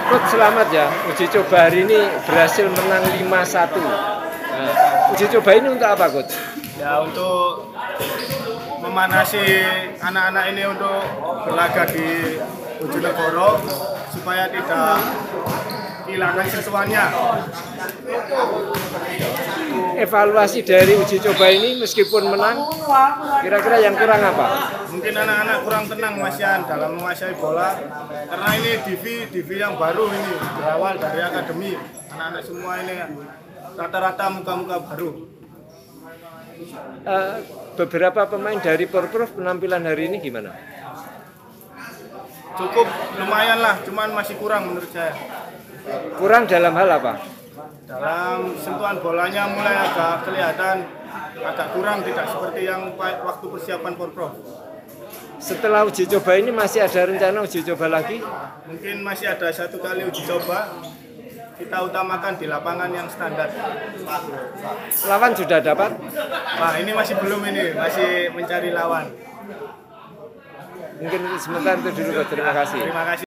Coach selamat ya, uji coba hari ini berhasil menang 5-1. Nah, uji coba ini untuk apa Coach? Ya untuk memanasi anak-anak ini untuk berlaga di Bojonegoro supaya tidak kehilangan sesuanya. Evaluasi dari uji coba ini meskipun menang, kira-kira yang kurang apa? Mungkin anak-anak kurang tenang Mas Yan dalam menguasai bola karena ini DV yang baru ini berawal dari akademi. Anak-anak semua ini rata-rata muka-muka baru. Beberapa pemain dari Porprov penampilan hari ini gimana? Cukup lumayan lah, cuman masih kurang menurut saya. Kurang dalam hal apa? Dalam sentuhan bolanya mulai agak kelihatan agak kurang, tidak seperti yang waktu persiapan Porprov. Setelah uji coba ini masih ada rencana uji coba lagi? Mungkin masih ada satu kali uji coba. Kita utamakan di lapangan yang standar. Lawan sudah dapat? Wah, ini masih belum ini, masih mencari lawan. Mungkin sebentar itu dulu, terima kasih. Terima kasih.